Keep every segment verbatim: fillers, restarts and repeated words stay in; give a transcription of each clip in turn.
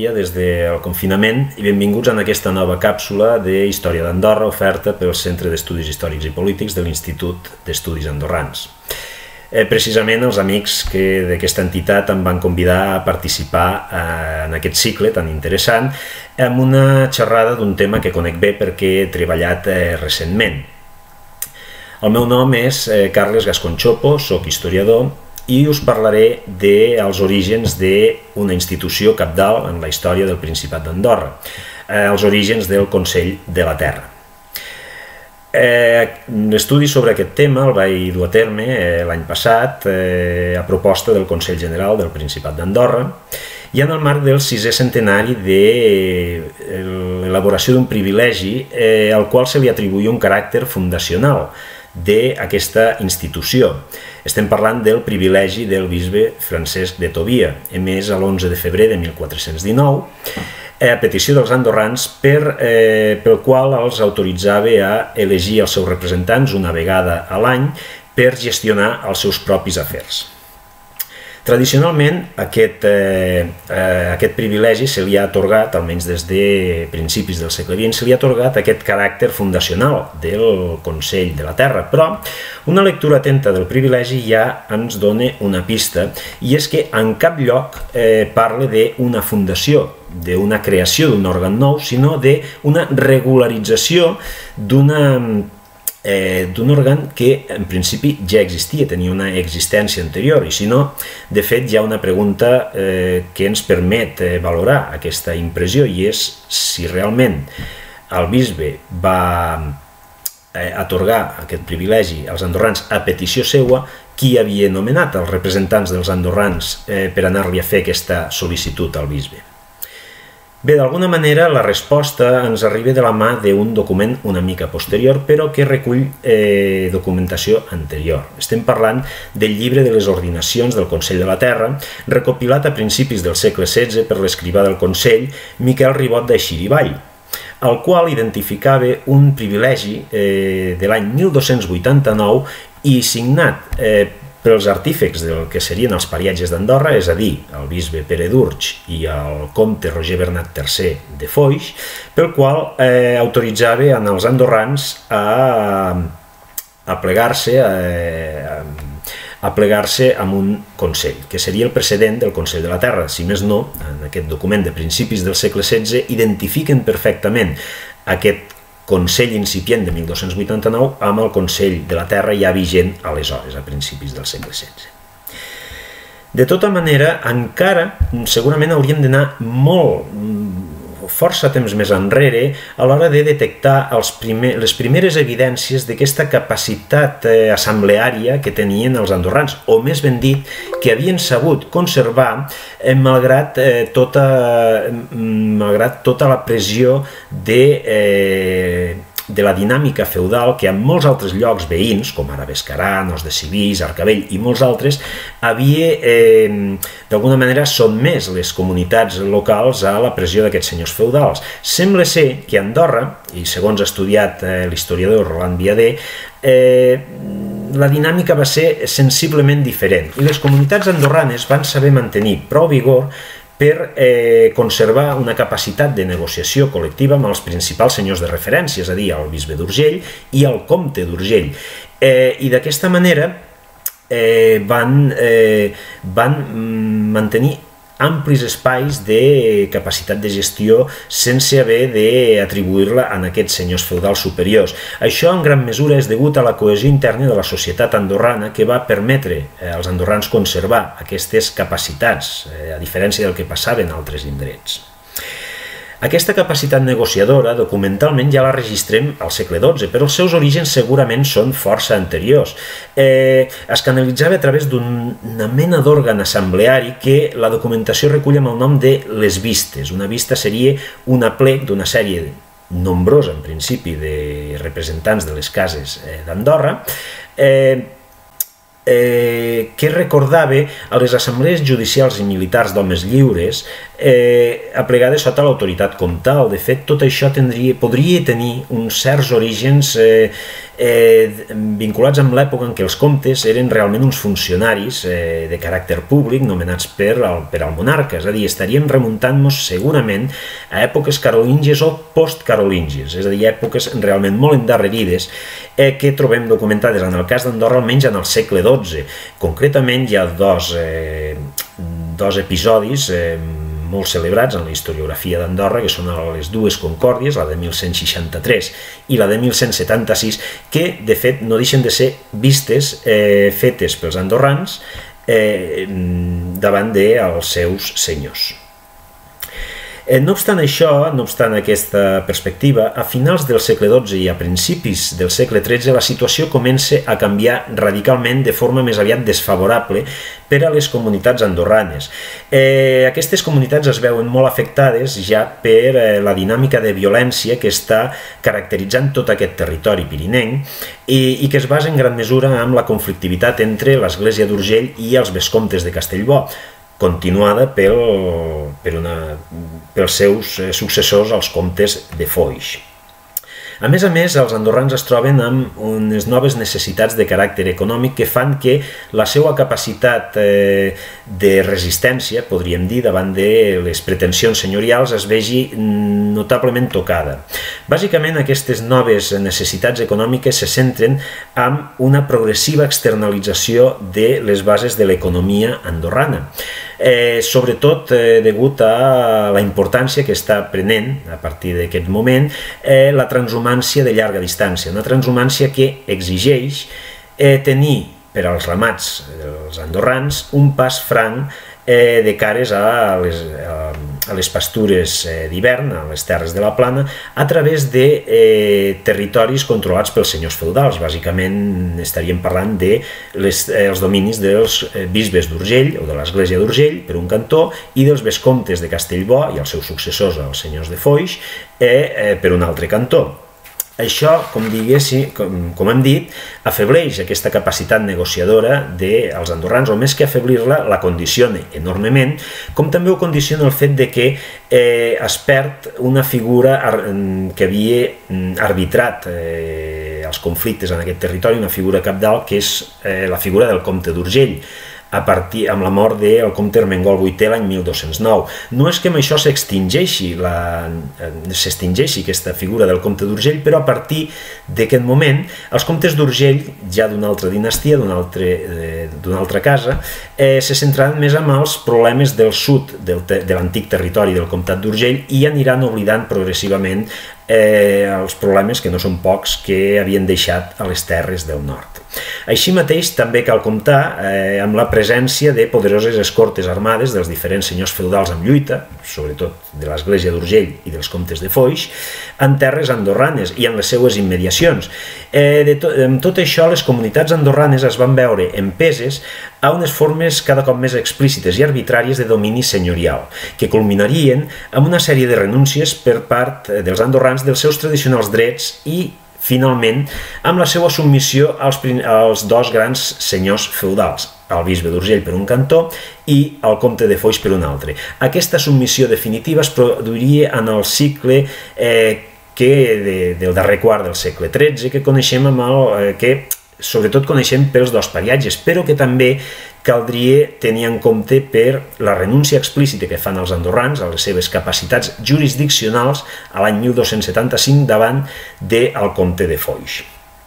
dia des del confinament i benvinguts en aquesta nova càpsula d'Història d'Andorra oferta pel Centre d'Estudis Històrics i Polítics de l'Institut d'Estudis Andorrans. Eh, precisament els amics d'aquesta entitat em van convidar a participar eh, en aquest cicle tan interessant amb una xerrada d'un tema que conec bé perquè he treballat eh, recentment. El meu nom és eh, Carles Gasconchopo, soc historiador i us parlaré dels orígens d'una institució cabdal en la història del Principat d'Andorra, eh, els orígens del Consell de la Terra. L'estudi eh, sobre aquest tema el vaig dur a terme eh, l'any passat eh, a proposta del Consell General del Principat d'Andorra i en el marc del sisè centenari de l'elaboració d'un privilegi eh, al qual se li atribuïa un caràcter fundacional d'aquesta institució. Estem parlant del privilegi del bisbe Francesc de Tobia, emès a l'onze de febrer de mil quatre-cents dinou, a petició dels andorrans, per, eh, pel qual els autoritzava a elegir els seus representants una vegada a l'any per gestionar els seus propis afers. Tradicionalment, aquest, eh, eh, aquest privilegi se li ha atorgat, almenys des de principis del segle vint, se li ha atorgat aquest caràcter fundacional del Consell de la Terra, però una lectura atenta del privilegi ja ens dona una pista, i és que en cap lloc eh, parla d'una fundació, d'una creació d'un òrgan nou, sinó d'una regularització d'una Eh, d'un òrgan que en principi ja existia, tenia una existència anterior, i si no, de fet hi ha una pregunta eh, que ens permet eh, valorar aquesta impressió, i és si realment el bisbe va eh, atorgar aquest privilegi als andorrans a petició seua, qui havia nomenat els representants dels andorrans eh, per anar-li a fer aquesta sol·licitud al bisbe. Bé, d'alguna manera la resposta ens arriba de la mà d'un document una mica posterior, però que recull eh, documentació anterior. Estem parlant del llibre de les ordinacions del Consell de la Terra, recopilat a principis del segle setze per l'escrivà del Consell, Miquel Ribot d'Eixirivall, el qual identificava un privilegi eh, de l'any mil dos-cents vuitanta-nou i signat eh, pels artífecs del que serien els pariatges d'Andorra, és a dir, el bisbe Pere d'Urge i el comte Roger Bernat tercer de Foix, pel qual eh, autoritzava als andorrans a, a plegar-se a, a plegar-se amb un consell, que seria el precedent del Consell de la Terra. Si més no, en aquest document de principis del segle setze identifiquen perfectament aquest Consell incipient de mil dos-cents vuitanta-nou amb el Consell de la Terra ja vigent aleshores, a principis del segle setze. De tota manera, encara segurament hauríem d'anar molt, força temps més enrere a l'hora de detectar els primer, les primeres evidències d'aquesta capacitat eh, assembleària que tenien els andorrans, o més ben dit, que havien sabut conservar eh, malgrat, eh, tota, malgrat tota la pressió de, eh, de la dinàmica feudal que en molts altres llocs veïns, com ara Bescarà, Os de Civís, Arcavell i molts altres, havia eh, d'alguna manera sotmès les comunitats locals a la pressió d'aquests senyors feudals. Sembla ser que Andorra, i segons ha estudiat eh, l'historiador Roland Viader, eh, la dinàmica va ser sensiblement diferent i les comunitats andorranes van saber mantenir prou vigor per eh, conservar una capacitat de negociació col·lectiva amb els principals senyors de referència, és a dir, el bisbe d'Urgell i el comte d'Urgell. Eh, I d'aquesta manera eh, van, eh, van mantenir amplis espais de capacitat de gestió sense haver d'atribuir-la a aquests senyors feudals superiors. Això en gran mesura és degut a la cohesió interna de la societat andorrana que va permetre als andorrans conservar aquestes capacitats, a diferència del que passava en altres indrets. Aquesta capacitat negociadora documentalment ja la registrem al segle dotze, però els seus orígens segurament són força anteriors. Eh, es canalitzava a través d'una mena d'òrgan assembleari que la documentació recull amb el nom de les vistes. Una vista seria un aplec d'una sèrie nombrosa, en principi, de representants de les cases d'Andorra, eh, eh, que recordava a les assemblees judicials i militars d'homes lliures eh, aplegades sota l'autoritat comtal. De fet, tot això tindria, podria tenir uns certs orígens eh, eh, vinculats amb l'època en què els comtes eren realment uns funcionaris eh, de caràcter públic nomenats per al, per al monarca, és a dir, estaríem remuntant-nos segurament a èpoques carolíngies o postcarolíngies, és a dir, èpoques realment molt endarrerides eh, que trobem documentades en el cas d'Andorra almenys en el segle dotze. Concretament hi ha dos, eh, dos episodis eh, molt celebrats en la historiografia d'Andorra, que són les dues concòrdies, la de mil cent seixanta-tres i la de mil cent setanta-sis, que de fet no deixen de ser vistes eh, fetes pels andorrans eh, davant dels seus senyors. No obstant això, no obstant aquesta perspectiva, a finals del segle dotze i a principis del segle tretze la situació comença a canviar radicalment de forma més aviat desfavorable per a les comunitats andorranes. Eh, aquestes comunitats es veuen molt afectades ja per eh, la dinàmica de violència que està caracteritzant tot aquest territori pirinenc i, i que es basa en gran mesura en la conflictivitat entre l'Església d'Urgell i els vescomtes de Castellbò, continuada pel, per una, pels seus successors, els comtes de Foix. A més a més, els andorrans es troben amb unes noves necessitats de caràcter econòmic que fan que la seva capacitat eh, de resistència, podríem dir, davant de les pretensions senyorials es vegi notablement tocada. Bàsicament, aquestes noves necessitats econòmiques se centren en una progressiva externalització de les bases de l'economia andorrana. Eh, sobretot eh, degut a la importància que està prenent a partir d'aquest moment eh, la transhumància de llarga distància, una transhumància que exigeix eh, tenir per als ramats dels andorrans un pas franc eh, de cares a les, a les pastures eh, d'hivern, a les terres de la plana, a través de eh, territoris controlats pels senyors feudals. Bàsicament estaríem parlant de les, eh, els dominis dels eh, bisbes d'Urgell o de l'Església d'Urgell per un cantó i dels vescomtes de Castellbò i els seus successors, els senyors de Foix, eh, eh, per un altre cantó. Això, com, diguéssim, com, com hem dit, afebleix aquesta capacitat negociadora dels andorrans, o més que afeblir-la, la condiciona enormement, com també ho condiciona el fet de que eh, es perd una figura que havia arbitrat eh, els conflictes en aquest territori, una figura cabdal, que és eh, la figura del comte d'Urgell, a partir amb la mort del comte Ermengol vuitè l'any mil dos-cents nou. No és que amb això s'extingeixi s'extingeixi aquesta figura del comte d'Urgell, però a partir d'aquest moment els comtes d'Urgell, ja d'una altra dinastia, d'una altra, d'una altra casa, eh, se centraran més en els problemes del sud del, de l'antic territori del comtat d'Urgell i aniran oblidant progressivament eh, els problemes, que no són pocs, que havien deixat a les terres del nord. Així mateix també cal comptar eh, amb la presència de poderoses escortes armades dels diferents senyors feudals en lluita, sobretot de l'Església d'Urgell i dels comtes de Foix, en terres andorranes i en les seues immediacions. Eh, de to amb tot això, les comunitats andorranes es van veure empeses a unes formes cada cop més explícites i arbitràries de domini senyorial, que culminarien amb una sèrie de renúncies per part dels andorrans dels seus tradicionals drets i finalment, amb la seva submissió als, als dos grans senyors feudals, el bisbe d'Urgell per un cantó i el comte de Foix per un altre. Aquesta submissió definitiva es produiria en el cicle eh, que de, del darrer quart del segle tretze, que coneixem amb el, eh, que sobretot coneixem pels dos pariatges, però que també caldria tenir en compte per la renúncia explícita que fan els andorrans a les seves capacitats jurisdiccionals a l'any mil dos-cents setanta-cinc davant del comte de Foix.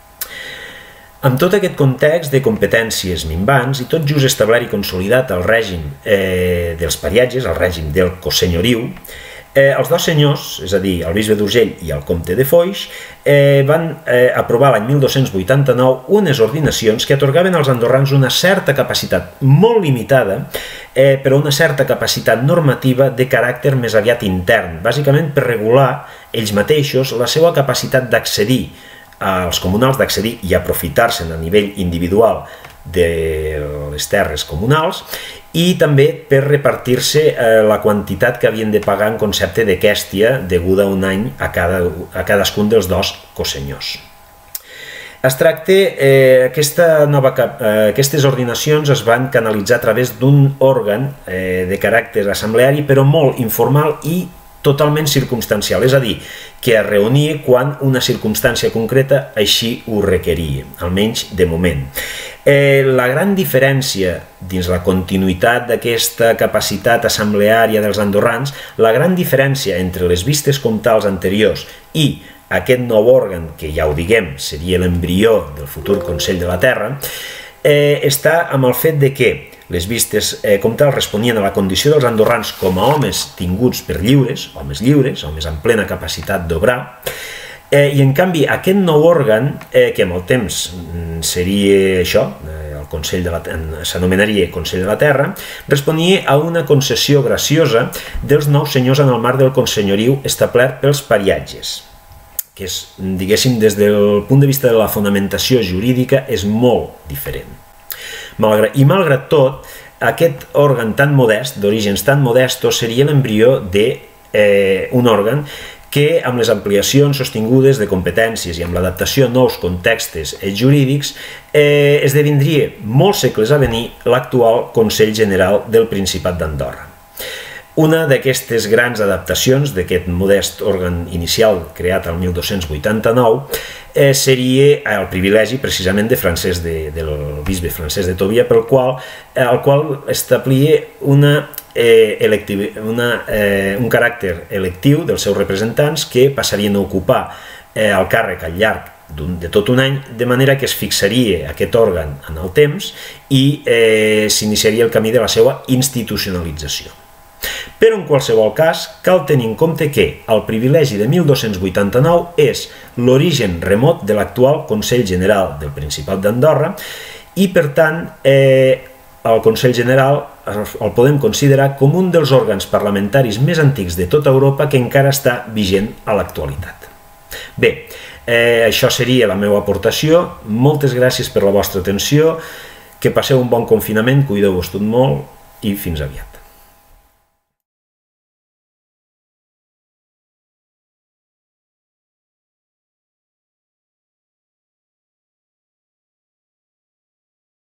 Amb tot aquest context de competències minvants i tot just establert i consolidat el règim eh, dels pariatges, el règim del cosenyoriu, Eh, els dos senyors, és a dir, el bisbe d'Urgell i el comte de Foix, eh, van eh, aprovar l'any mil dos-cents vuitanta-nou unes ordinacions que atorgaven als andorrans una certa capacitat molt limitada, eh, però una certa capacitat normativa de caràcter més aviat intern, bàsicament per regular ells mateixos la seva capacitat d'accedir als comunals, d'accedir i aprofitar-se'n a nivell individual de les terres comunals i també per repartir-se eh, la quantitat que havien de pagar en concepte de quèstia deguda un any a, cada, a cadascun dels dos cosenyors. Es tracta, eh, aquesta nova, eh, aquestes ordinacions es van canalitzar a través d'un òrgan eh, de caràcter assembleari, però molt informal i totalment circumstancial, és a dir, que es reunia quan una circumstància concreta així ho requeria, almenys de moment. Eh, la gran diferència dins la continuïtat d'aquesta capacitat assembleària dels andorrans, la gran diferència entre les vistes comtals anteriors i aquest nou òrgan, que ja ho diguem, seria l'embrió del futur Consell de la Terra, eh, està amb el fet de que les vistes eh, comtals responien a la condició dels andorrans com a homes tinguts per lliures, homes lliures, homes amb plena capacitat d'obrar, eh, i en canvi aquest nou òrgan, eh, que amb el temps seria això, eh, el Consell de la s'anomenaria Consell de la Terra, responia a una concessió graciosa dels nous senyors en el marc del consenyoriu establert pels pariatges, que és, diguéssim, des del punt de vista de la fonamentació jurídica és molt diferent. Malgrat, I malgrat tot, aquest òrgan tan modest, d'orígens tan modestos, seria l'embrió d'un eh, òrgan que, amb les ampliacions sostingudes de competències i amb l'adaptació a nous contextos jurídics, eh, esdevindria molts segles a venir l'actual Consell General del Principat d'Andorra. Una d'aquestes grans adaptacions d'aquest modest òrgan inicial creat el mil dos-cents vuitanta-nou eh, seria el privilegi precisament de Francesc de, del bisbe Francesc de Tobia, pel qual, eh, el qual establia una, eh, electiv, una, eh, un caràcter electiu dels seus representants que passarien a ocupar eh, el càrrec al llarg de tot un any, de manera que es fixaria aquest òrgan en el temps i eh, s'iniciaria el camí de la seva institucionalització. Però en qualsevol cas, cal tenir en compte que el privilegi de mil dos-cents vuitanta-nou és l'origen remot de l'actual Consell General del Principat d'Andorra i, per tant, eh, el Consell General el podem considerar com un dels òrgans parlamentaris més antics de tota Europa que encara està vigent a l'actualitat. Bé, eh, això seria la meva aportació. Moltes gràcies per la vostra atenció, que passeu un bon confinament, cuideu-vos tot molt i fins aviat.